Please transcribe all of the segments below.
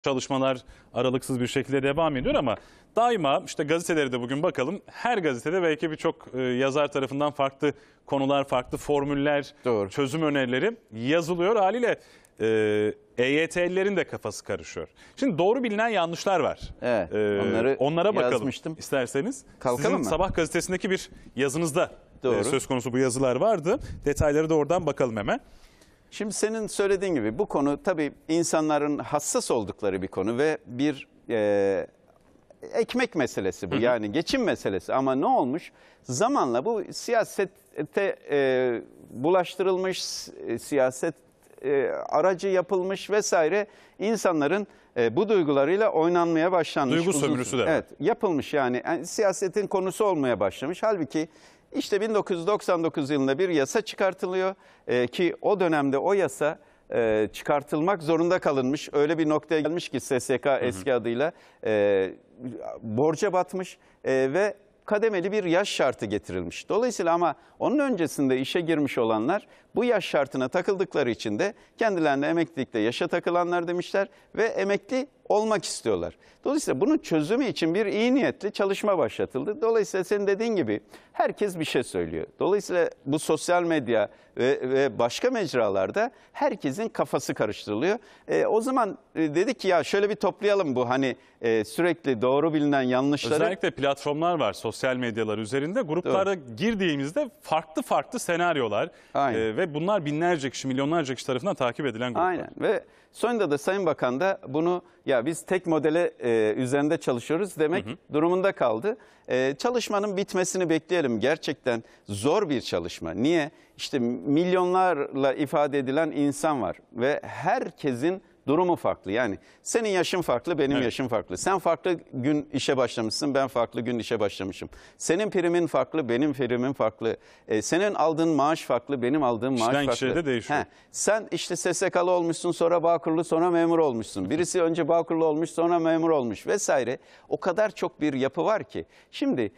Çalışmalar aralıksız bir şekilde devam ediyor ama daima işte gazeteleri de bugün bakalım. Her gazetede belki birçok yazar tarafından farklı konular, farklı formüller, Doğru. çözüm önerileri yazılıyor. Haliyle EYT'lilerin de kafası karışıyor. Şimdi doğru bilinen yanlışlar var. Evet, onlara bakalım yazmıştım. isterseniz. Kalkalım Sizin mı? Sabah gazetesindeki bir yazınızda Doğru. söz konusu bu yazılar vardı. Detayları da oradan bakalım hemen. Şimdi senin söylediğin gibi bu konu tabii insanların hassas oldukları bir konu ve bir ekmek meselesi bu. Yani geçim meselesi ama ne olmuş? Zamanla bu siyasete bulaştırılmış, siyaset aracı yapılmış vesaire insanların bu duygularıyla oynanmaya başlanmış. Duygu sömürüsü de var. Evet, yapılmış yani siyasetin konusu olmaya başlamış. Halbuki işte 1999 yılında bir yasa çıkartılıyor ki o dönemde o yasa çıkartılmak zorunda kalınmış. Öyle bir noktaya gelmiş ki SSK eski adıyla borca batmış ve kademeli bir yaş şartı getirilmiş. Dolayısıyla ama onun öncesinde işe girmiş olanlar bu yaş şartına takıldıkları için de kendilerine emeklilikte yaşa takılanlar demişler ve emekli olmak istiyorlar. Dolayısıyla bunun çözümü için bir iyi niyetli çalışma başlatıldı. Dolayısıyla senin dediğin gibi herkes bir şey söylüyor. Dolayısıyla bu sosyal medya ve başka mecralarda herkesin kafası karıştırılıyor. O zaman dedik ki ya şöyle bir toplayalım bu hani sürekli doğru bilinen yanlışları. Özellikle platformlar var sosyal medyalar üzerinde. Gruplara girdiğimizde farklı senaryolar ve bunlar binlerce kişi, milyonlarca kişi tarafından takip edilen gruplar. Aynen ve sonunda da Sayın Bakan da bunu ya biz tek modele üzerinde çalışıyoruz demek durumunda kaldı. Çalışmanın bitmesini bekleyelim. Gerçekten zor bir çalışma. Niye? İşte milyonlarla ifade edilen insan var ve herkesin durumu farklı. Yani senin yaşın farklı, benim yaşım farklı. Sen farklı gün işe başlamışsın, ben farklı gün işe başlamışım. Senin primin farklı, benim primim farklı. Senin aldığın maaş farklı, benim aldığım maaş farklı. Kişiden kişiye de değişiyor. Sen işte SSK'lı olmuşsun, sonra Bağkurlu, sonra memur olmuşsun. Birisi önce Bağkurlu olmuş, sonra memur olmuş vesaire. O kadar çok bir yapı var ki. Şimdi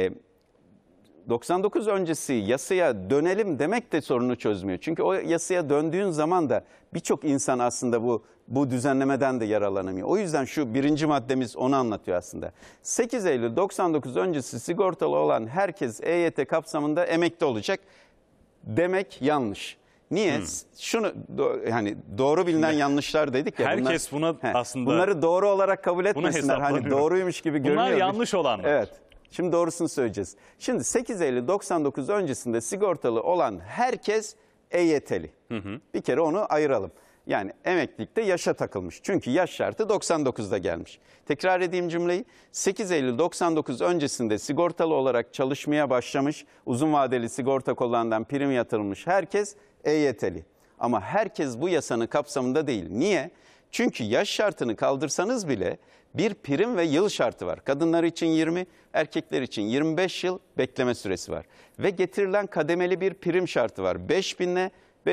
99 öncesi yasaya dönelim demek de sorunu çözmüyor. Çünkü o yasaya döndüğün zaman da birçok insan aslında bu düzenlemeden de yararlanamıyor. O yüzden şu birinci maddemiz onu anlatıyor aslında. 8 Eylül 99 öncesi sigortalı olan herkes EYT kapsamında emekli olacak demek yanlış. Niye? Şunu hani doğru bilinen yanlışlar dedik ya. Herkes buna aslında bunları doğru olarak kabul etmesinler. Hani doğruymuş gibi görünüyor. Bunlar yanlış olanlar. Evet. Şimdi doğrusunu söyleyeceğiz. Şimdi 8 Eylül 99 öncesinde sigortalı olan herkes EYT'li. Bir kere onu ayıralım. Yani emeklilikte yaşa takılmış. Çünkü yaş şartı 99'da gelmiş. Tekrar edeyim cümleyi. 8 Eylül 99 öncesinde sigortalı olarak çalışmaya başlamış, uzun vadeli sigorta kollarından prim yatırılmış herkes EYT'li. Ama herkes bu yasanın kapsamında değil. Niye? Çünkü yaş şartını kaldırsanız bile bir prim ve yıl şartı var. Kadınlar için 20, erkekler için 25 yıl bekleme süresi var. Ve getirilen kademeli bir prim şartı var. 5.000 ile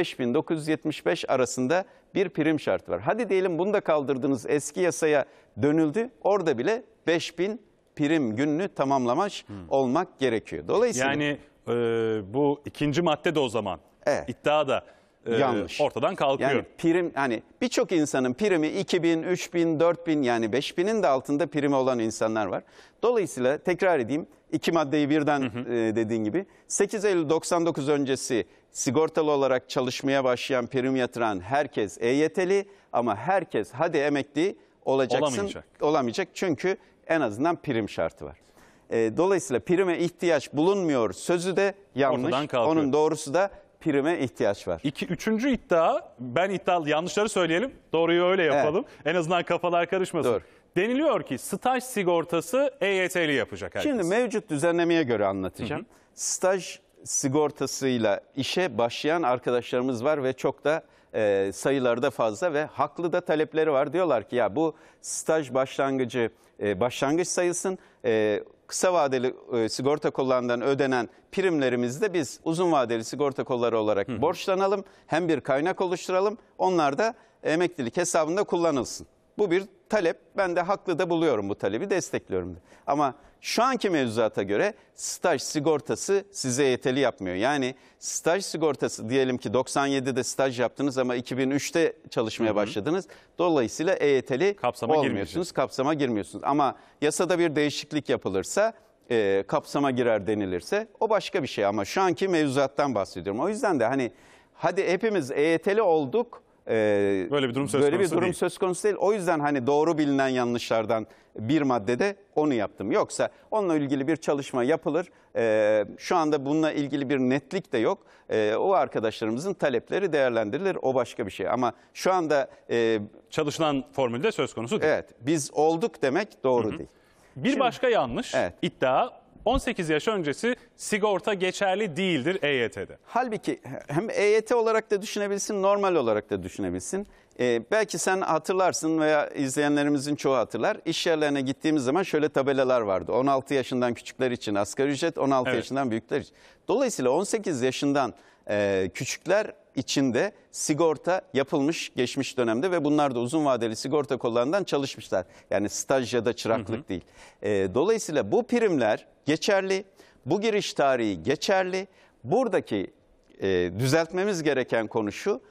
5.975 arasında bir prim şartı var. Hadi diyelim bunu da kaldırdınız, eski yasaya dönüldü. Orada bile 5.000 prim gününü tamamlamış olmak gerekiyor. Dolayısıyla yani bu ikinci madde de o zaman iddia da yanlış. Ortadan kalkıyor. Yani prim hani birçok insanın primi 2.000, 3.000, 4.000 yani 5.000'in de altında primi olan insanlar var. Dolayısıyla tekrar edeyim iki maddeyi birden dediğin gibi 8 Eylül 99 öncesi sigortalı olarak çalışmaya başlayan prim yatıran herkes EYT'li ama herkes hadi emekli olacaksın olamayacak çünkü en azından prim şartı var. Dolayısıyla prime ihtiyaç bulunmuyor sözü de yanlış. Onun doğrusu da prime ihtiyaç var. Üçüncü iddia, yanlışları söyleyelim, doğruyu öyle yapalım. En azından kafalar karışmasın. Doğru. Deniliyor ki staj sigortası EYT'li yapacak herkes. Şimdi mevcut düzenlemeye göre anlatacağım. Staj sigortasıyla işe başlayan arkadaşlarımız var ve çok da sayıları da fazla ve haklı da talepleri var. Diyorlar ki ya bu staj başlangıç sayılsın. Kısa vadeli sigorta kollarından ödenen primlerimizi de biz uzun vadeli sigorta kolları olarak borçlanalım. Hem bir kaynak oluşturalım, onlar da emeklilik hesabında kullanılsın. Bu bir talep, ben de haklı da buluyorum bu talebi, destekliyorum da. Ama şu anki mevzuata göre staj sigortası size EYT'li yapmıyor. Yani staj sigortası, diyelim ki 97'de staj yaptınız ama 2003'te çalışmaya başladınız. Dolayısıyla EYT'li Kapsama olmuyorsunuz, kapsama girmiyorsunuz. Ama yasada bir değişiklik yapılırsa, kapsama girer denilirse o başka bir şey. Ama şu anki mevzuattan bahsediyorum. O yüzden de hani hadi hepimiz EYT'li olduk. Böyle bir durum söz Böyle bir konusu durum değil. söz konusu değil. O yüzden hani doğru bilinen yanlışlardan bir maddede onu yaptım. Yoksa onunla ilgili bir çalışma yapılır. Şu anda bununla ilgili bir netlik de yok. O arkadaşlarımızın talepleri değerlendirilir. O başka bir şey. Ama şu anda Çalışılan formülde söz konusu değil. evet, biz olduk demek doğru değil. Bir başka yanlış Evet. iddia, 18 yaş öncesi sigorta geçerli değildir EYT'de. Halbuki hem EYT olarak da düşünebilsin, normal olarak da düşünebilsin. Belki sen hatırlarsın veya izleyenlerimizin çoğu hatırlar. İş yerlerine gittiğimiz zaman şöyle tabelalar vardı. 16 yaşından küçükler için asgari ücret, 16 Evet. yaşından büyükler için. Dolayısıyla 18 yaşından küçükler için de sigorta yapılmış geçmiş dönemde ve bunlar da uzun vadeli sigorta kollarından çalışmışlar. Yani staj ya da çıraklık değil. Dolayısıyla bu primler geçerli, bu giriş tarihi geçerli. Buradaki düzeltmemiz gereken konu şu: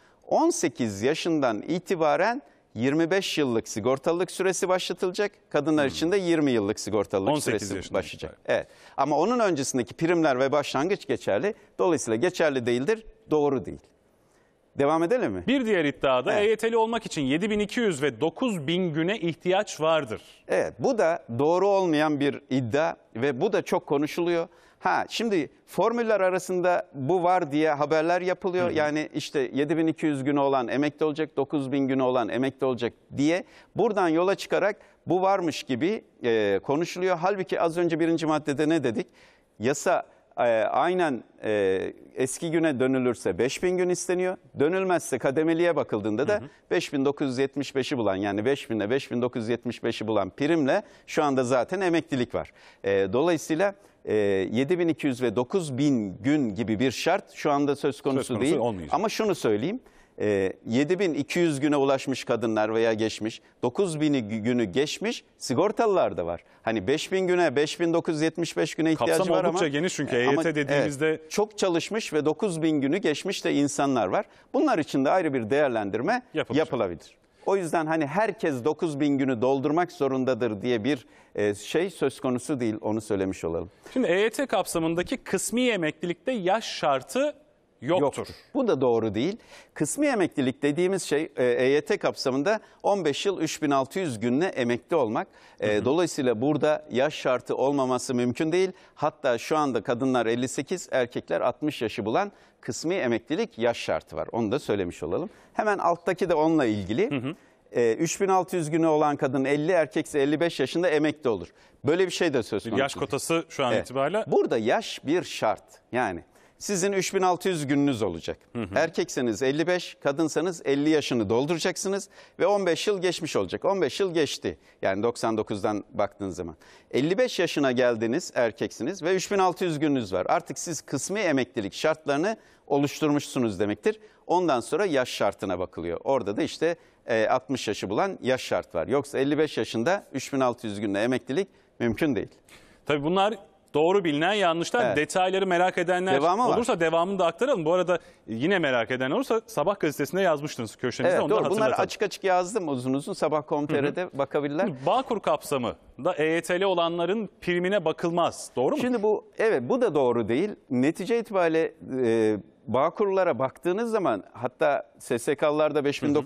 18 yaşından itibaren 25 yıllık sigortalılık süresi başlatılacak. Kadınlar için de 20 yıllık sigortalılık 18 süresi yaşından başlayacak. Evet. Ama onun öncesindeki primler ve başlangıç geçerli. Dolayısıyla geçerli değildir, doğru değil. Devam edelim mi? Bir diğer iddiada Evet. EYT'li olmak için 7.200 ve 9.000 güne ihtiyaç vardır. Evet, bu da doğru olmayan bir iddia ve bu da çok konuşuluyor. Şimdi formüller arasında bu var diye haberler yapılıyor. Yani işte 7.200 günü olan emekli olacak, 9.000 günü olan emekli olacak diye buradan yola çıkarak bu varmış gibi konuşuluyor. Halbuki az önce birinci maddede ne dedik? Yasa aynen eski güne dönülürse 5.000 gün isteniyor. Dönülmezse kademeliye bakıldığında da 5.975'i bulan, yani 5.000 ile 5.975'i bulan primle şu anda zaten emeklilik var. Dolayısıyla 7.200 ve 9.000 gün gibi bir şart şu anda söz konusu değil. olmayacak. Ama şunu söyleyeyim. 7.200 güne ulaşmış kadınlar veya geçmiş, 9.000 günü geçmiş sigortalılar da var. Hani 5.000 güne, 5.975 güne ihtiyacı Kapsam var ama oldukça geniş çünkü EYT ama dediğimizde çok çalışmış ve 9.000 günü geçmiş de insanlar var. Bunlar için de ayrı bir değerlendirme yapılabilir. O yüzden hani herkes 9.000 günü doldurmak zorundadır diye bir şey söz konusu değil, onu söylemiş olalım. Şimdi EYT kapsamındaki kısmi emeklilikte yaş şartı yoktur. Bu da doğru değil. Kısmi emeklilik dediğimiz şey EYT kapsamında 15 yıl 3.600 günle emekli olmak. Dolayısıyla burada yaş şartı olmaması mümkün değil. Hatta şu anda kadınlar 58, erkekler 60 yaşı bulan kısmi emeklilik yaş şartı var. Onu da söylemiş olalım. Hemen alttaki de onunla ilgili. 3.600 günü olan kadın 50, erkekse 55 yaşında emekli olur. Böyle bir şey de söz konusu. Yaş kotası şu an itibariyle. Burada yaş bir şart. Yani sizin 3.600 gününüz olacak. Erkekseniz 55, kadınsanız 50 yaşını dolduracaksınız ve 15 yıl geçmiş olacak. 15 yıl geçti. Yani 99'dan baktığınız zaman. 55 yaşına geldiniz, erkeksiniz ve 3.600 gününüz var. Artık siz kısmi emeklilik şartlarını oluşturmuşsunuz demektir. Ondan sonra yaş şartına bakılıyor. Orada da işte 60 yaşı bulan yaş şart var. Yoksa 55 yaşında 3.600 günle emeklilik mümkün değil. Tabii bunlar doğru bilinen yanlışlar. Evet. Detayları merak edenler Devamı var. olursa devamını da aktaralım. Bu arada yine merak eden olursa Sabah gazetesinde yazmıştınız köşenizde. Evet, onu da doğru. Bunları hatırlatalım. açık açık yazdım uzun uzun. Sabah.com.tr'de bakabilirler. Bağkur kapsamı da EYT'li olanların primine bakılmaz. Doğru mu? Şimdi bu da doğru değil. Netice itibariyle Bağkurlara baktığınız zaman, hatta SSK'larda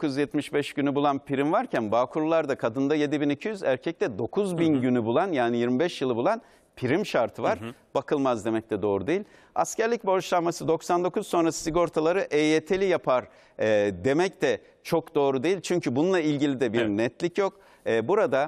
5.975 günü bulan prim varken Bağkurlarda kadında 7.200, erkekte 9.000 günü bulan, yani 25 yılı bulan prim şartı var. Bakılmaz demek de doğru değil. Askerlik borçlanması 99 sonrası sigortaları EYT'li yapar demek de çok doğru değil. Çünkü bununla ilgili de bir netlik yok. Burada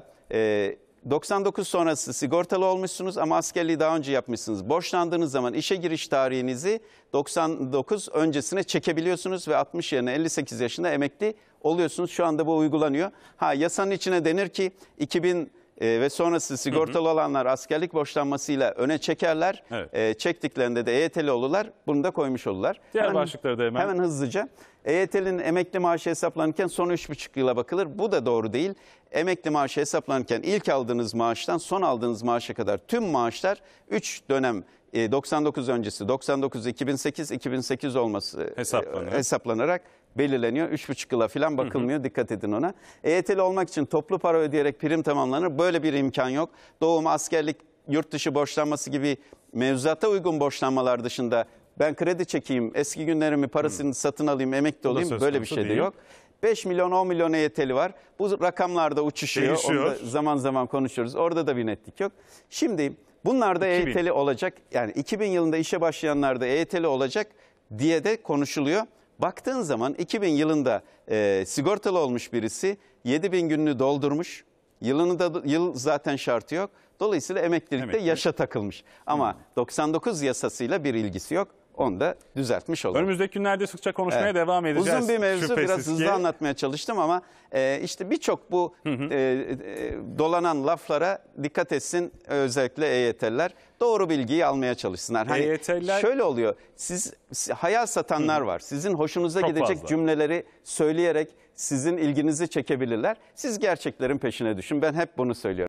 99 sonrası sigortalı olmuşsunuz ama askerliği daha önce yapmışsınız. Borçlandığınız zaman işe giriş tarihinizi 99 öncesine çekebiliyorsunuz ve 60 yerine 58 yaşında emekli oluyorsunuz. Şu anda bu uygulanıyor. Yasanın içine denir ki ve sonrası sigortalı olanlar askerlik borçlanmasıyla öne çekerler. Evet. Çektiklerinde de EYT'li olurlar. Bunu da koymuş olurlar. Diğer başlıkları da hemen hızlıca. EYT'linin emekli maaşı hesaplanırken son 3,5 yıla bakılır. Bu da doğru değil. Emekli maaşı hesaplanırken ilk aldığınız maaştan son aldığınız maaşa kadar tüm maaşlar 3 dönem 99 öncesi 99 2008 2008 olması hesaplanarak belirleniyor. 3,5 yıla falan bakılmıyor. Dikkat edin ona. EYT'li olmak için toplu para ödeyerek prim tamamlanır. Böyle bir imkan yok. Doğum, askerlik, yurt dışı borçlanması gibi mevzuata uygun borçlanmalar dışında ben kredi çekeyim, eski günlerimi parasını satın alayım, emekli olayım, böyle bir şey de yok. 5 milyon 10 milyon EYT'li var. Bu rakamlarda uçuşuyor. Onu da zaman zaman konuşuyoruz. Orada da bir netlik yok. Şimdi bunlar da EYT'li olacak. Yani 2000 yılında işe başlayanlar da EYT'li olacak diye de konuşuluyor. Baktığın zaman 2000 yılında sigortalı olmuş birisi 7000 gününü doldurmuş. Yıl zaten şartı yok. Dolayısıyla emeklilikte yaşa takılmış. Ama 99 yasasıyla bir ilgisi yok. Onu da düzeltmiş olalım. Önümüzdeki günlerde sıkça konuşmaya devam edeceğiz. Uzun bir mevzu, Şüphesiz biraz hızlı anlatmaya çalıştım ama işte birçok bu dolanan laflara dikkat etsin özellikle EYT'liler. Doğru bilgiyi almaya çalışsınlar. Hani EYT'liler... Şöyle oluyor, hayal satanlar var. Sizin hoşunuza gidecek cümleleri söyleyerek sizin ilginizi çekebilirler. Siz gerçeklerin peşine düşün. Ben hep bunu söylüyorum.